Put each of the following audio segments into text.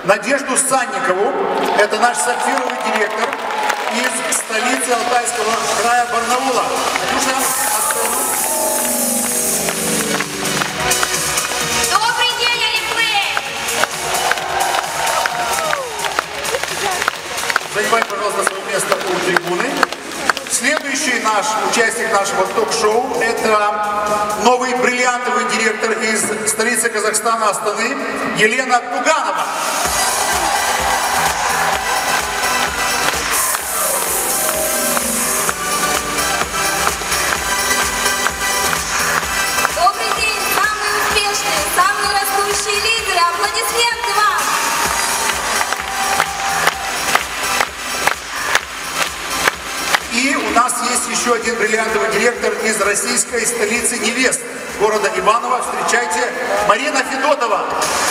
Надежду Санникову, это наш сапфировый директор из столицы Алтайского края Барнаула. Надюша, добрый день, Арифлей! занимай, пожалуйста, свое место у трибуны. Следующий наш участник нашего ток-шоу – это новый бриллиантовый директор из столицы Казахстана Астаны Елена Туганова. Добрый день, самые успешные, самые растущие лидеры! Аплодисменты вам! И у нас есть еще один бриллиантовый директор из российской столицы невест, города Иваново. Встречайте, Марина Федотова.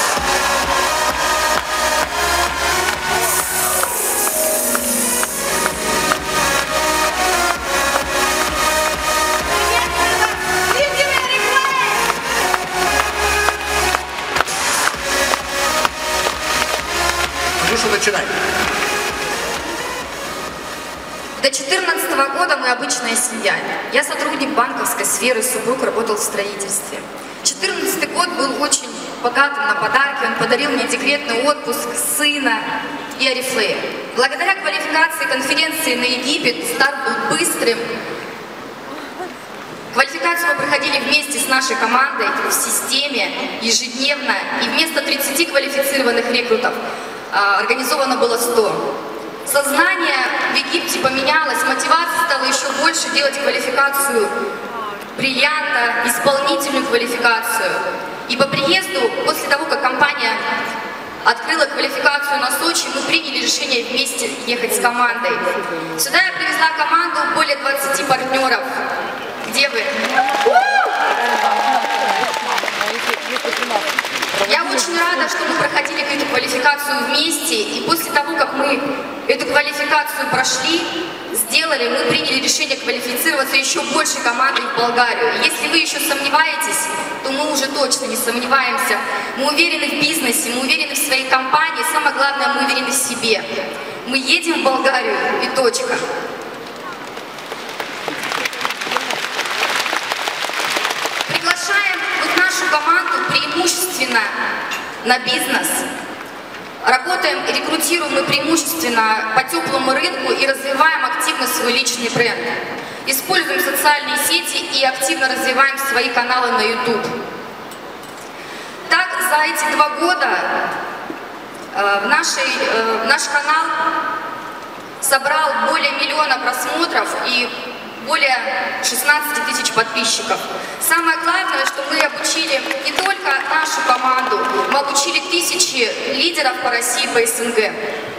Надюша, начинай. До 2014 года мы обычная семья. Я сотрудник банковской сферы, супруг работал в строительстве. 2014 год был очень богатым на подарки. Он подарил мне декретный отпуск, сына и Арифлея. Благодаря квалификации конференции на Египет старт был быстрым. Квалификацию мы проходили вместе с нашей командой в системе ежедневно. И вместо 30 квалифицированных рекрутов организовано было 100. Сознание в Египте поменялось, мотивация стала еще больше делать квалификацию бриллианта, исполнительную квалификацию. И по приезду, после того, как компания открыла квалификацию на Сочи, мы приняли решение вместе ехать с командой. Сюда я привезла команду, более 20 партнеров. Где вы? Я очень рада, что мы проходили эту квалификацию вместе, и после того, как мы эту квалификацию прошли, сделали, мы приняли решение квалифицироваться еще большей командой в Болгарию. Если вы еще сомневаетесь, то мы уже точно не сомневаемся. Мы уверены в бизнесе, мы уверены в своей компании, самое главное, мы уверены в себе. Мы едем в Болгарию и точка. Приглашаем вот нашу команду преимущественно на бизнес. Работаем и рекрутируем мы преимущественно по теплому рынку и развиваем активно свой личный бренд. Используем социальные сети и активно развиваем свои каналы на YouTube. Так, за эти 2 года наш канал собрал более 1 миллиона просмотров и более 16 тысяч подписчиков. Самое главное, что мы обучили не только нашу команду, мы обучили тысячи лидеров по России, по СНГ.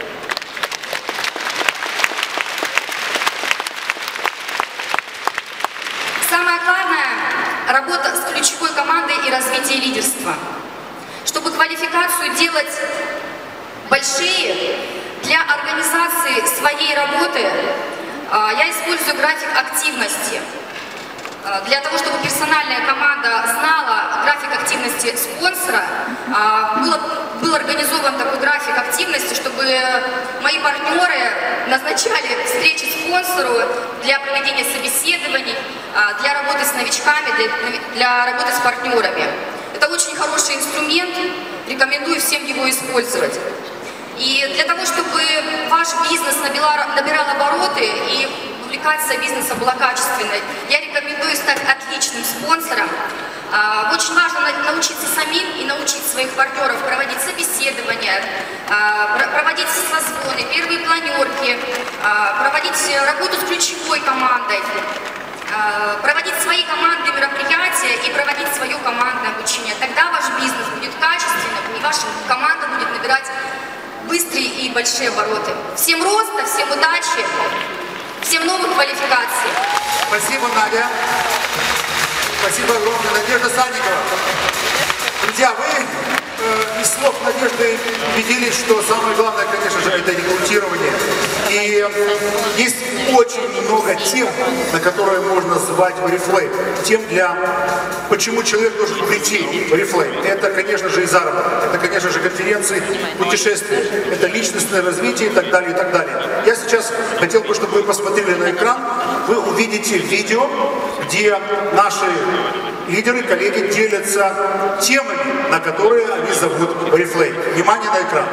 Самое главное – работа с ключевой командой и развитие лидерства. Чтобы квалификацию делать большие, для организации своей работы я использую график активности. Для того, чтобы персональная команда знала график активности спонсора, был организован такой график активности, чтобы мои партнеры назначали встречи спонсору для проведения собеседований, для работы с новичками, для работы с партнерами. Это очень хороший инструмент, рекомендую всем его использовать. И для того, чтобы ваш бизнес набирал обороты и публикация бизнеса была качественной, я рекомендую стать отличным спонсором. Очень важно научиться самим и научить своих партнеров проводить собеседования, проводить созвоны, первые планерки, проводить работу с ключевой командой, проводить свои командные мероприятия и проводить свое командное обучение. Тогда ваш бизнес будет качественным и ваша команда будет набирать быстрые и большие обороты. Всем роста, всем удачи, всем новых квалификаций. Спасибо, Надя. Спасибо огромное. Надежда Санникова. Друзья, вы из слов Надежды убедились, что самое главное, конечно же, это рекрутирование И есть очень много тем, на которые можно звать в Oriflame. Тем почему человек должен прийти в Oriflame. Это, конечно же, и заработок, это, конечно же, конференции, путешествия, это личностное развитие и так далее, и так далее. Я сейчас хотел бы, чтобы вы посмотрели на экран, вы увидите видео, где наши лидеры, коллеги делятся темами, на которые они зовут Oriflame. Внимание на экран.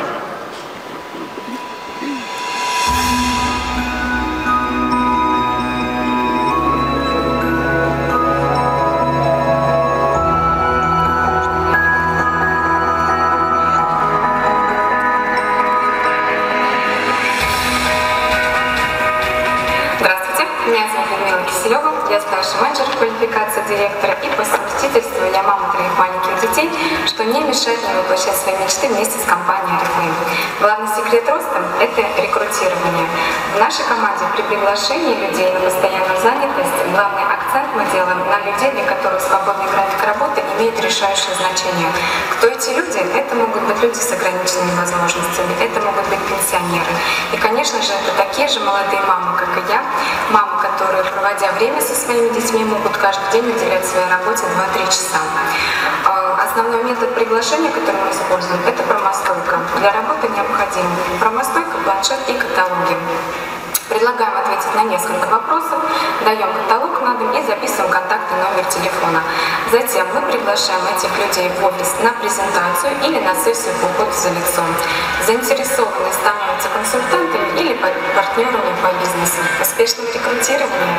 Меня зовут Людмила Киселева, я старший менеджер квалификации директора, и по совместительству я мама 3 маленьких детей, что не мешает мне воплощать свои мечты вместе с компанией Oriflame. Главный секрет роста – это рекрутирование. В нашей команде при приглашении людей на постоянную занятость главный акцент мы делаем на людей, для которых свободный график работы имеет решающее значение. Кто эти люди? Это могут быть люди с ограниченными возможностями, это могут быть пенсионеры. И, конечно же, это такие же молодые мамы, как и я, мамы, которые, проводя время со своими детьми, могут каждый день уделять своей работе 2-3 часа. Основной метод приглашения, который мы используем, это промостойка. Для работы необходим промостойка, планшет и каталоги. Предлагаем ответить на несколько вопросов, даем каталог на дом и записываем контакт и номер телефона. Затем мы приглашаем этих людей в офис на презентацию или на сессию по уходу за лицом. Заинтересованные становятся консультантами или партнерами по бизнесу. Успешного рекрутирования!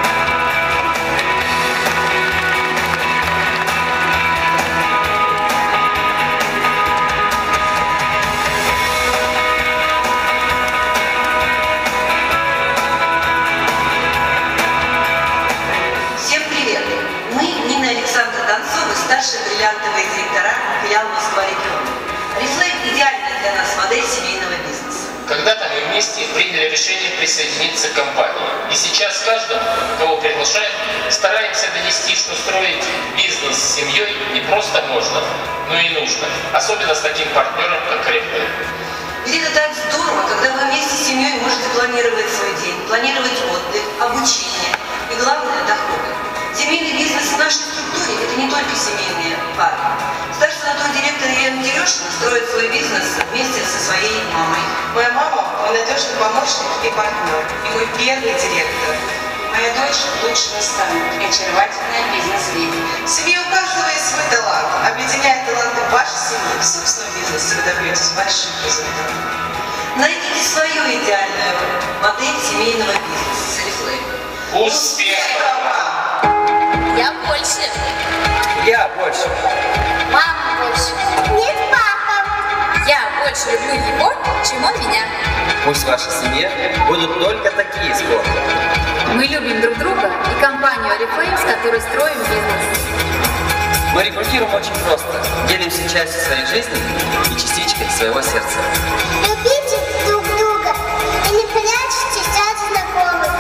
Старшие бриллиантовые директора филиала Москва регион. Oriflame – идеальная для нас модель семейного бизнеса. Когда-то мы вместе приняли решение присоединиться к компании. И сейчас каждому, кого приглашаем, стараемся донести, что строить бизнес с семьей не просто можно, но и нужно. Особенно с таким партнером, как Oriflame. Ведь это так здорово, когда вы вместе с семьей можете планировать свой день, планировать отдых, обучение и, главное, доходы. Семейный бизнес в нашей структуре – это не только семейные пары. Старший золотой директор Елена Терешина строит свой бизнес вместе со своей мамой. Моя мама – мой надежный помощник и партнер, и мой первый директор. Моя дочь – лучший наставник и очаровательная бизнес-леди. В семье у каждого есть свой талант. Объединяя таланты вашей семьи в собственном бизнесе, вы добьетесь больших результатов. Найдите свою идеальную модель семейного бизнеса с Oriflame. Успехов! Я больше. Я больше. Мама больше. Нет, папа. Я больше люблю его, чем он меня. Пусть в вашей семье будут только такие споры. Мы любим друг друга и компанию Oriflame, с которой строим бизнес. Мы рекрутируем очень просто. Делимся частью своей жизни и частичкой своего сердца. Любите друг друга и не прячьтесь от знакомых.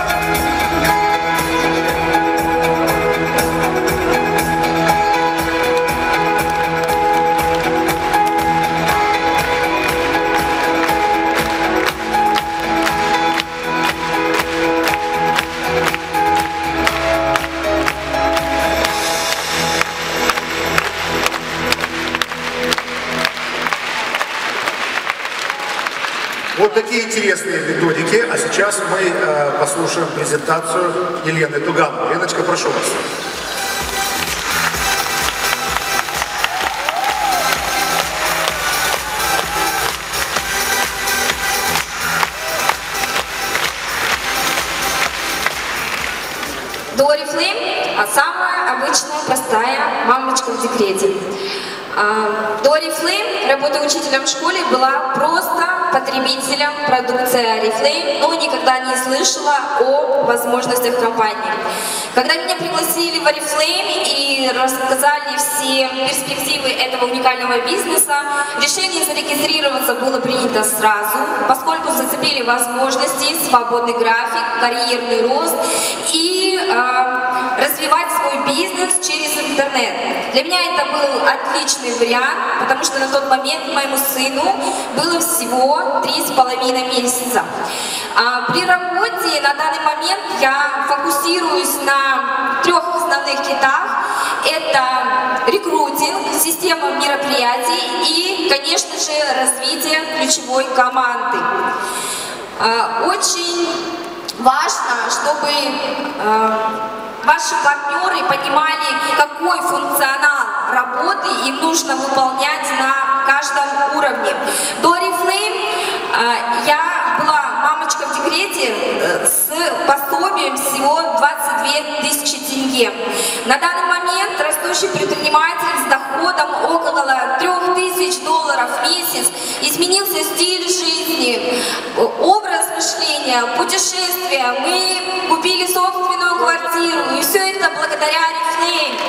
Вот такие интересные методики. А сейчас мы послушаем презентацию Елены Тугановой. Леночка, прошу вас. До Oriflame самая обычная, простая мамочка в декрете. До Oriflame, работая учителем в школе, была просто потребителем продукции Oriflame, но никогда не слышала о возможностях компании. Когда меня пригласили в Oriflame и рассказали все перспективы этого уникального бизнеса, решение зарегистрироваться было принято сразу, поскольку зацепили возможности, свободный график, карьерный рост и развивать свой бизнес через интернет. Для меня это был отличный вариант, потому что на тот момент моему сыну было всего 3,5 месяца. При работе на данный момент я фокусируюсь на 3 основных китах. Это рекрутинг, система мероприятий и, конечно же, развитие ключевой команды. Очень важно, чтобы ваши партнеры понимали, какой функционал работы им нужно выполнять на каждом уровне. До Oriflame я была мамочка в декрете с пособием всего 22 тысячи тенге. На данный момент растущий предприниматель с доходом около $3000 в месяц. Изменился стиль жизни, образ мышления, путешествия. Мы купили собственную квартиру, и все это благодаря Oriflame.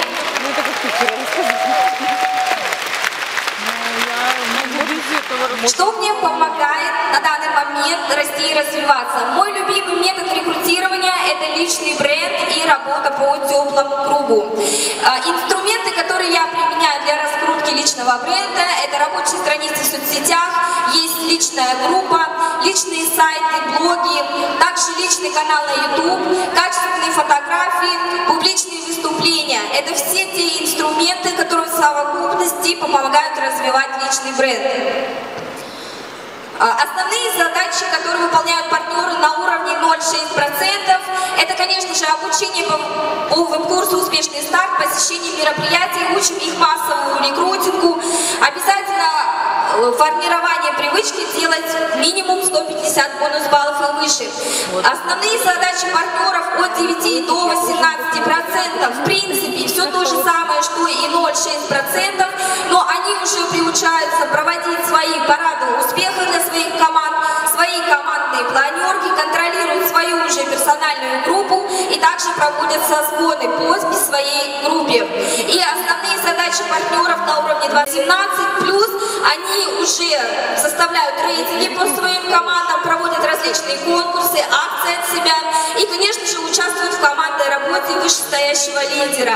Что мне помогает на данный момент расти и развиваться? Мой любимый метод рекрутирования – это личный бренд и работа по теплому кругу. Инструменты, которые я применяю для раскрутки личного бренда – это рабочие страницы в соцсетях, есть личная группа, личные сайты, блоги, также личный канал на YouTube, качественные фотографии, публичные выступления. Это все те инструменты, которые в совокупности помогают развивать личный бренд. Основные задачи, которые выполняют партнеры на уровне 0,6%, это, конечно же, обучение по веб-курсу «Успешный старт», посещение мероприятий, учим их массовому рекрутингу, обязательно формирование привычки делать минимум 150 бонус-баллов и выше. Основные задачи партнеров от 9 до 18%, в принципе, все то же самое, что и 0,6%, но они уже приучаются проводить свои парады успеха для своих команд, свои командные планерки, контролируют свою уже персональную группу и также проводят созвоны по своей группе. И основные задачи партнеров на уровне 17+, они уже составляют рейтинги по своим командам, проводят различные конкурсы, акции от себя и, конечно же, участвуют в командной работе вышестоящего лидера.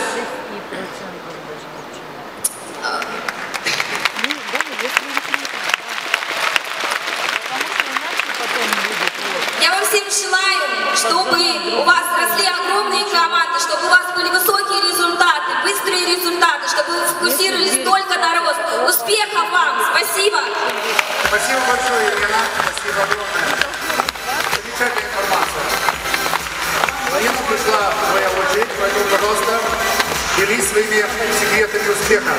Я вам всем желаю, чтобы у вас росли огромные команды, чтобы у вас были высокие результаты, быстрые результаты, чтобы вы фокусировались только на рост. Успехов вам! Спасибо! Спасибо большое, Елена. Спасибо огромное. Замечательная информация. Елена, пришла твоя очередь, поэтому, пожалуйста, делись своими секретами успеха.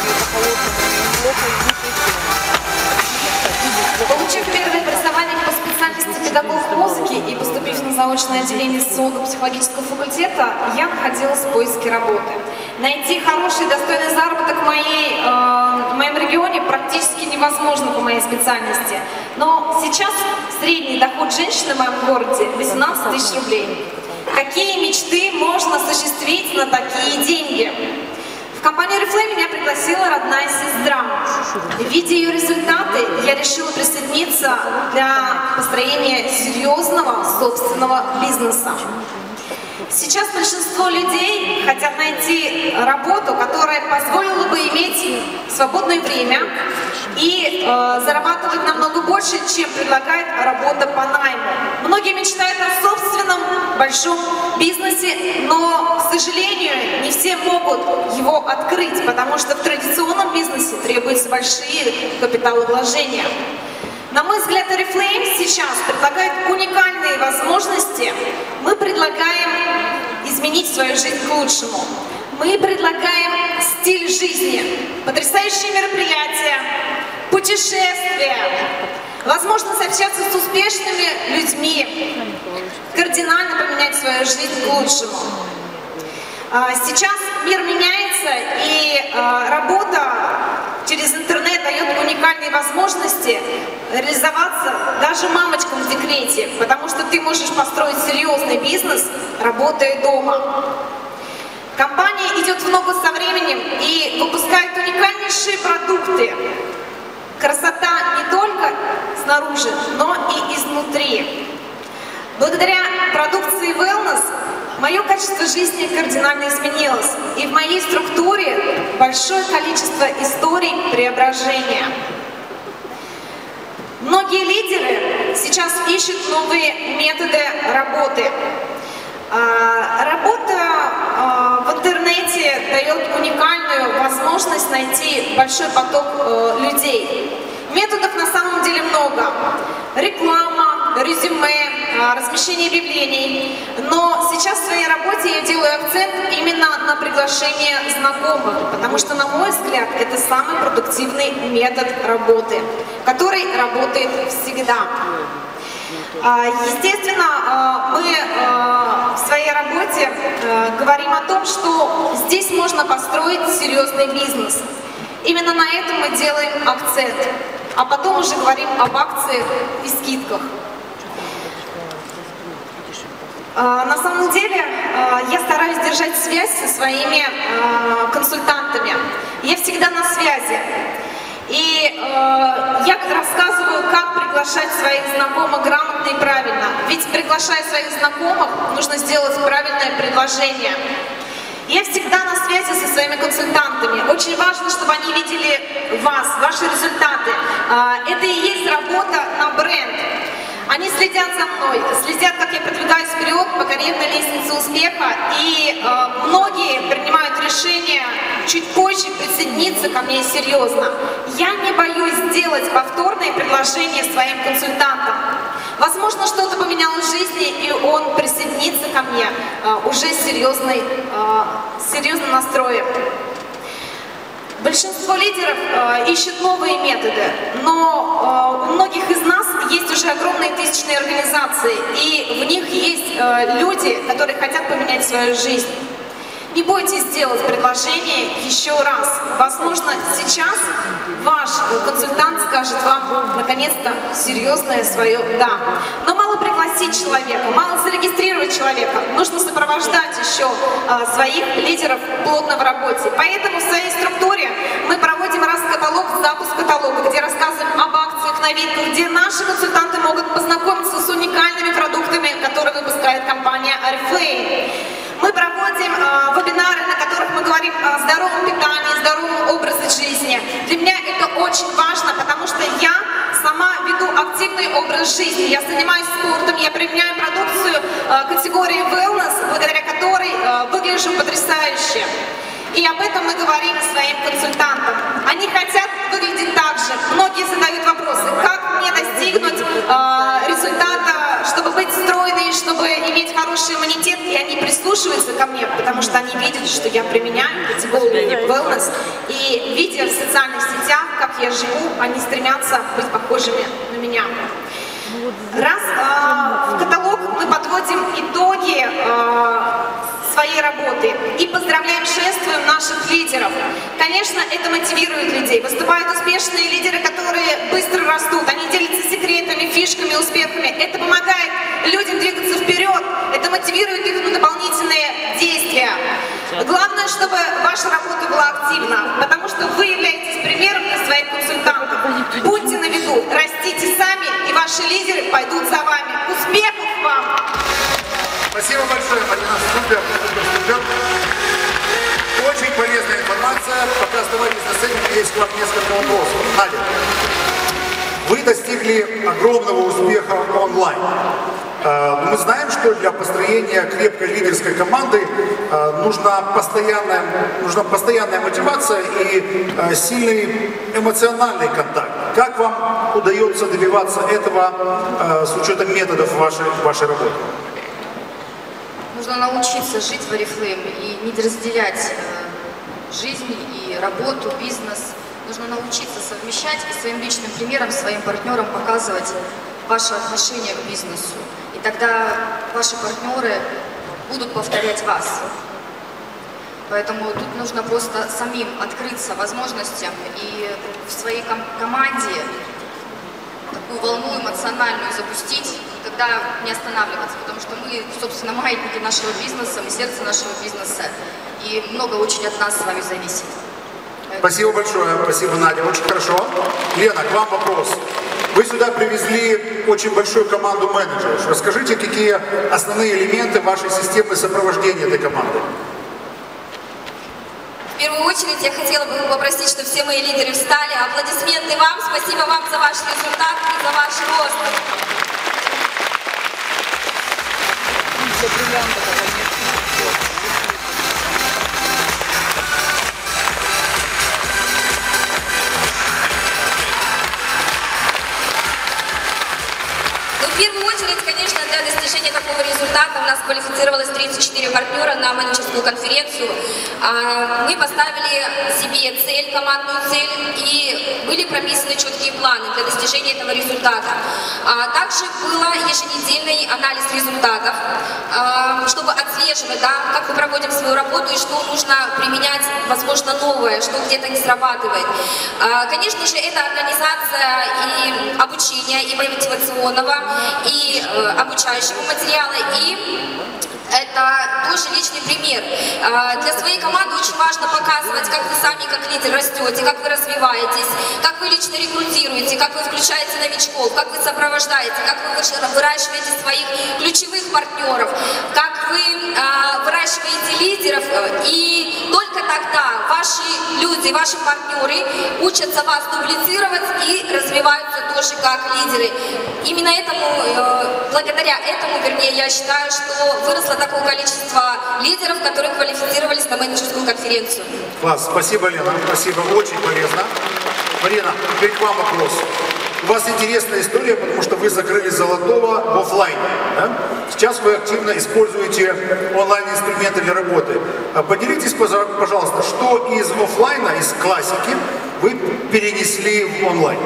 Получив первое образование по специальности педагог музыки и поступив на заочное отделение социолого-психологического факультета, я находилась в поиске работы. Найти хороший, достойный заработок в моем регионе практически невозможно по моей специальности. Но сейчас средний доход женщины в моем городе 18 тысяч рублей. Какие мечты можно осуществить на такие деньги? В компанию Oriflame меня пригласила родная сестра. Видя ее результаты, я решила присоединиться для построения серьезного собственного бизнеса. Сейчас большинство людей хотят найти работу, которая позволила бы иметь свободное время и зарабатывать намного больше, чем предлагает работа по найму. Многие мечтают о собственном большом бизнесе, но, к сожалению, не все могут его открыть, потому что в традиционном бизнесе требуются большие капиталовложения. На мой взгляд, Oriflame сейчас предлагает уникальные возможности. Мы предлагаем изменить свою жизнь к лучшему. Мы предлагаем стиль жизни, потрясающие мероприятия, путешествия, возможность общаться с успешными людьми, кардинально поменять свою жизнь к лучшему. Сейчас мир меняется, и работа через интернет дает уникальные возможности реализоваться даже мамочкам в декрете, потому что ты можешь построить серьезный бизнес, работая дома. Компания идет в ногу со временем и выпускает уникальнейшие продукты. Красота не только снаружи, но и изнутри. Благодаря продукции Wellness мое качество жизни кардинально изменилось, и в моей структуре большое количество историй преображения. Многие лидеры сейчас ищут новые методы работы. Работа в интернете дает уникальную возможность найти большой поток людей. Методов на самом деле много. Реклама, резюме, размещение объявлений. Но сейчас в своей работе я делаю акцент именно на приглашение знакомых, потому что, на мой взгляд, это самый продуктивный метод работы, который работает всегда. Естественно, мы в своей работе говорим о том, что здесь можно построить серьезный бизнес. Именно на этом мы делаем акцент, а потом уже говорим об акциях и скидках. На самом деле, я стараюсь держать связь со своими консультантами. Я всегда на связи. И я рассказываю, как приглашать своих знакомых грамотно и правильно. Ведь приглашая своих знакомых, нужно сделать правильное предложение. Я всегда на связи со своими консультантами. Очень важно, чтобы они видели вас, ваши результаты. Это и есть работа на бренд. Они следят за мной, следят, как я продвигаюсь вперед по карьерной лестнице успеха, и многие принимают решение чуть позже присоединиться ко мне серьезно. Я не боюсь сделать повторные предложения своим консультантам. Возможно, что-то поменялось в жизни, и он присоединится ко мне уже с серьезным настроем. Большинство лидеров ищут новые методы, но у многих из нас есть уже огромные тысячные организации, и в них есть люди, которые хотят поменять свою жизнь. Не бойтесь сделать предложение еще раз. Возможно, сейчас ваш консультант скажет вам, наконец-то, серьезное свое «да». Но мало пригласить человека, мало зарегистрировать человека. Нужно сопровождать еще своих лидеров плотно в работе. Поэтому в своей структуре мы проводим раз-каталог, запуск каталога, где рассказываем об акциях, новинках, где наши консультанты могут познакомиться с уникальными продуктами, которые выпускает компания Oriflame. Мы проводим вебинары, на которых мы говорим о здоровом питании, здоровом образе жизни. Для меня это очень важно, потому что я сама веду активный образ жизни. Я занимаюсь спортом, я применяю продукцию категории wellness, благодаря которой выгляжу потрясающе. И об этом мы говорим своим консультантам. Они хотят выглядеть так же. Многие задают вопросы, как мне достигнуть результата, чтобы быть стройной, чтобы иметь хороший иммунитет. И они прислушиваются ко мне, потому что они видят, что я применяю категорию wellness. И видя в социальных сетях, как я живу, они стремятся быть похожими на меня. Раз в каталог мы подводим итоги своей работы и поздравляем, шествуем наших лидеров. Конечно, это мотивирует людей. Выступают успешные лидеры, которые быстро растут. Они делятся секретами, фишками, успехами. Это помогает людям двигаться вперед. Это мотивирует их на дополнительные действия. Главное, чтобы ваша работа была активна, потому что вы являетесь примером для своих консультантов. Будьте на виду, растите сами, и ваши лидеры пойдут за вами. Успехов вам! Спасибо большое, Марина. Супер. Очень полезная информация. Пока оставайтесь на сцене, у меня есть к вам несколько вопросов. Надя, вы достигли огромного успеха онлайн. Мы знаем, что для построения крепкой лидерской команды нужна постоянная мотивация и сильный эмоциональный контакт. Как вам удается добиваться этого с учетом методов вашей работы? Нужно научиться жить в Oriflame и не разделять жизнь и работу, бизнес. Нужно научиться совмещать и своим личным примером, своим партнерам показывать ваше отношение к бизнесу. И тогда ваши партнеры будут повторять вас. Поэтому тут нужно просто самим открыться возможностям и в своей команде такую волну эмоциональную запустить, и тогда не останавливаться, потому что мы, собственно, маятники нашего бизнеса, мы сердце нашего бизнеса, и много очень от нас с вами зависит. Спасибо большое, спасибо, Надя, очень хорошо. Лена, к вам вопрос. Вы сюда привезли очень большую команду менеджеров. Расскажите, какие основные элементы вашей системы сопровождения этой команды? В первую очередь я хотела бы попросить, чтобы все мои лидеры встали. Аплодисменты вам. Спасибо вам за ваш результат и за ваш рост. В первую очередь, конечно, для достижения такого результата у нас квалифицировалось 34 партнера на менеджерскую конференцию. Мы поставили себе цель, командную цель, и были прописаны четкие планы для достижения этого результата. Также был еженедельный анализ результатов, чтобы отслеживать, как мы проводим свою работу и что нужно применять, возможно, новое, что где-то не срабатывает. Конечно же, это организация и обучения, и мотивационного, и обучающего материала, и это тоже личный пример. Для своей команды очень важно показывать, как вы сами как лидер растете, как вы развиваетесь, как вы лично рекрутируете, как вы включаете новичков, как вы сопровождаете, как вы выращиваете своих ключевых партнеров, как вы выращиваете лидеров, и только тогда ваши люди, ваши партнеры учатся вас дублицировать и развиваются тоже как лидеры. Именно этому, благодаря этому, вернее, я считаю, что выросло такое количество лидеров, которые квалифицировались на менеджерскую конференцию. Класс, спасибо, Лена, спасибо, очень полезно. Марина, теперь к вам вопрос. У вас интересная история, потому что вы закрыли золотого в офлайне. Да? Сейчас вы активно используете онлайн-инструменты для работы. Поделитесь, пожалуйста, что из офлайна, из классики вы перенесли в онлайн?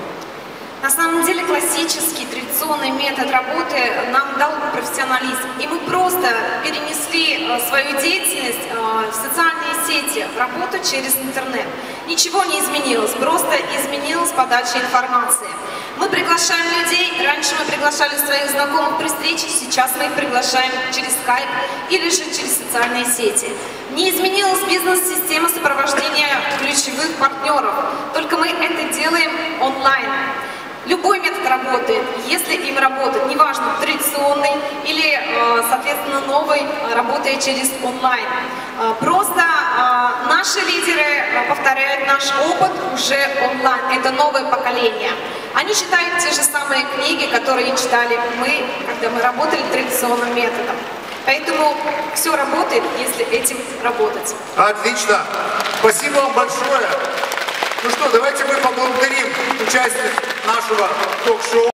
На самом деле классический, традиционный метод работы нам дал профессионализм. И мы просто перенесли свою деятельность в социальные сети, в работу через интернет. Ничего не изменилось, просто изменилась подача информации. Мы приглашаем людей, раньше мы приглашали своих знакомых при встрече, сейчас мы их приглашаем через Skype или же через социальные сети. Не изменилась бизнес-система сопровождения ключевых партнеров, только мы это делаем онлайн. Любой метод работает, если им работать, неважно, традиционный или, соответственно, новый, работая через онлайн. Просто наши лидеры повторяют наш опыт уже онлайн, это новое поколение. Они читают те же самые книги, которые читали мы, когда мы работали традиционным методом. Поэтому все работает, если этим работать. Отлично. Спасибо вам большое. Ну что, давайте мы поблагодарим участников нашего ток-шоу.